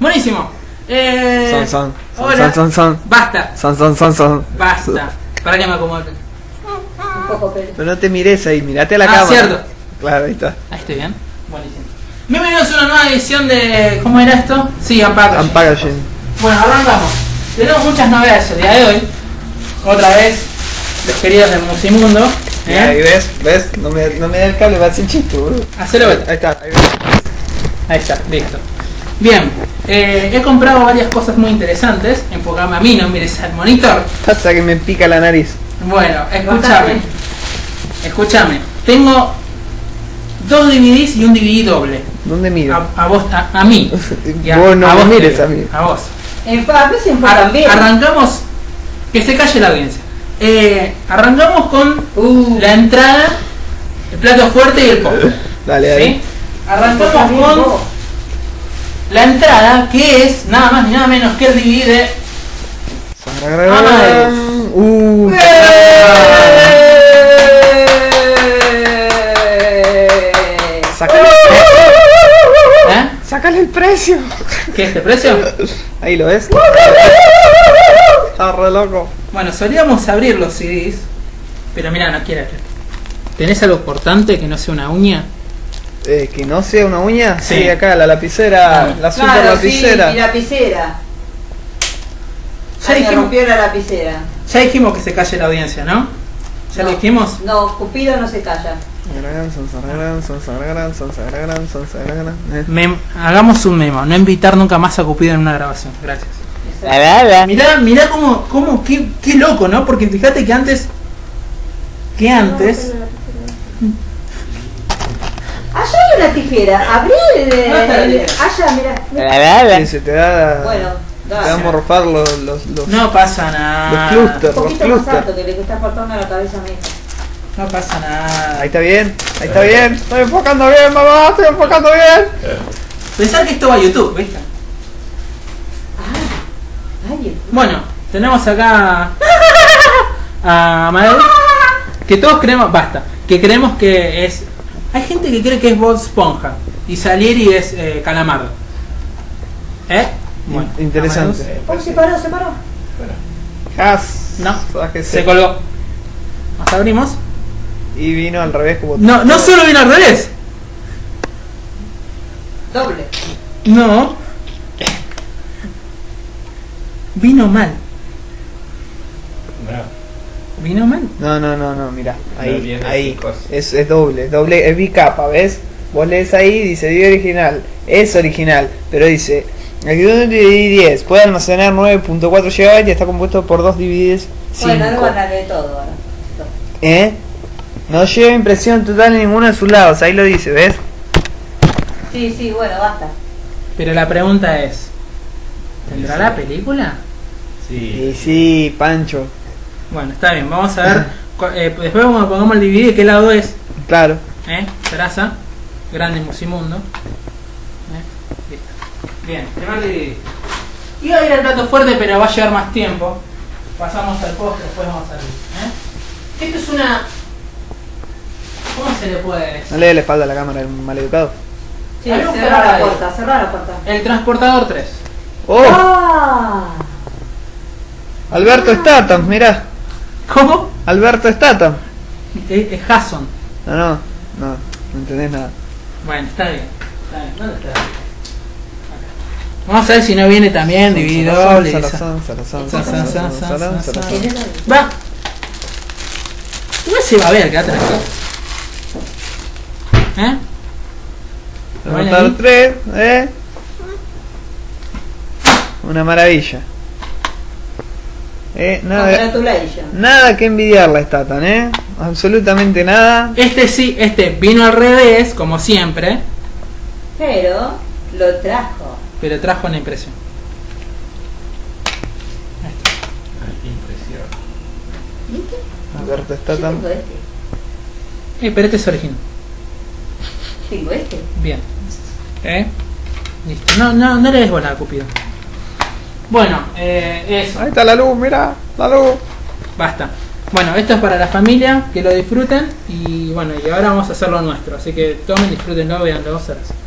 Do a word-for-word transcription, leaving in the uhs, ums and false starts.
Buenísimo. Eh, Son, son. Hola. Son, son, son. Basta. Son, son, son, son. Basta. Para que me acomode. Un poco pero. Pero no te mires ahí, mirate a la Ah, cámara. cierto. Claro, ahí está. Ahí estoy bien. Buenísimo. Bienvenidos a una nueva edición de... ¿Cómo era esto? Sí, Unpackaging. Unpackaging. Bueno, arrancamos. Tenemos muchas novedades el día de hoy. Otra vez, los queridos del Musimundo. ¿Eh? Ahí ves, ves, no me, no me da el cable, va a ser chiste, boludo. Hacelo ver. Ahí está, ahí ves. Ahí está, listo. Bien, eh, he comprado varias cosas muy interesantes. Enfocame a mí, no mires al monitor. Pasa que me pica la nariz. Bueno, escúchame. Escúchame. Tengo dos D V Ds y un D V D doble. ¿Dónde miro? A, a vos, a, a mí. Y a, Vos no a me vos mires te- a mí. A vos. En fa- a veces en Ar- también. arrancamos. Que se calle la audiencia. Eh, arrancamos con Uh. la entrada, el plato fuerte y el pop. Dale, dale. ¿Sí? Arrancamos con la entrada, que es nada más ni nada menos que el D V D de Amadeus. Uh, Sácale, ¿Eh? sácale el precio. ¿Qué es este precio? Ahí lo ves. Está re loco. Bueno, solíamos abrir los C Ds, pero mira, no quiero. ¿Tenés algo cortante que no sea una uña? Eh, que no sea una uña. Sí. Sí, acá la lapicera, Ah. la super Claro, lapicera. sí, mi lapicera. Ya Ay, me dijimos, rompió la lapicera. ya dijimos que se calle la audiencia, ¿no? ¿Ya No, lo dijimos? No, Cupido no se calla. Son sagrán, son sagrán, son sagrán, son sagrán. Eh. Mem- hagamos un memo, no invitar nunca más a Cupido en una grabación. Gracias. Exacto. Mirá, mirá cómo, cómo qué, qué loco, ¿no? Porque fíjate que antes, que antes, Allá hay una tijera. Abrí el. No, está bien. Allá, mira. Sí, se te da. Bueno, te va a dale. morfar los. los, los no pasa Los nada. clusters. Un poquito Los más clusters. alto que le está cortando la cabeza a mí. No pasa nada. Ahí está bien, ahí está bien. Estoy enfocando bien, mamá, estoy enfocando bien. Pensar que esto va a YouTube, ¿viste? Ay, el- Bueno, tenemos acá a Amadeus, que todos creemos, basta, que creemos que es... Hay gente que cree que es Bob Esponja y Salieri es eh, Calamardo. ¿Eh? Bueno, Interesante. Amadeus, Oh, se paró, se paró. Has. No, sáquese. se colgó. Nos abrimos. Y vino al revés como No, no solo vino al revés. Doble. No. Vino mal. Vino mal. No, no, no, no, mira. Ahí, viene ahí. sin cosas. Es, es doble, doble, es bicapa, ¿ves? Vos lees ahí, dice D V D original. Es original, pero dice. El D V D diez puede almacenar nueve punto cuatro gigabytes y está compuesto por dos D V Ds Bueno, no cinco. van a leer todo ahora. ¿Eh? No lleva impresión total en ninguno de sus lados, ahí lo dice, ¿ves? Sí, sí, bueno, basta. Pero la pregunta es, ¿tendrá la película? Y sí, Pancho, Bueno, está bien, vamos a ver. cu- eh, después cuando pongamos el D V D, ¿qué lado es? claro. ¿Eh? Traza. Grande Musimundo. ¿Eh? Listo. Bien, primer D V D. Iba a ir al plato fuerte, pero va a llevar más tiempo. Pasamos al postre, después vamos a ver. ¿Eh? Esto es una... ¿Cómo se le puede No decir? le dé la espalda a la cámara, el maleducado. Sí, Hay un cerrá programa la ahí. puerta, cerrá la puerta. El transportador tres. ¡Oh! ¡Ah! Alberto Statham, mirá. ¿Cómo? Alberto Statham. Es, es Hasson. No, no, no, no entendés nada. Bueno, está bien. Está bien. ¿Dónde está? Acá. Vamos a ver si no viene también D V D doble. y esa- Salazán, Salazán, Sa- sa- Salazán, sa- sa- Salazán, sa- Salazán. sa- Va. Igual se va a ver, quédate tranquilo. ¿Eh? Avatar tres, eh. Una maravilla. Eh, nada, Congratulations. nada que envidiarla esta tan, eh. Absolutamente nada. Este sí, este vino al revés, como siempre, Pero lo trajo. pero trajo una impresión. ¿Viste? Alberto Yo Statham. tengo este. Eh, pero este es original. Tengo este. Bien. ¿Eh? Listo. No, no, no le des bola a Cupido. Bueno, eh, eso. Ahí está la luz, mira, la luz. Basta. Bueno, esto es para la familia, que lo disfruten. Y bueno, y ahora vamos a hacer lo nuestro. Así que tomen, disfrútenlo, veanlo, serás.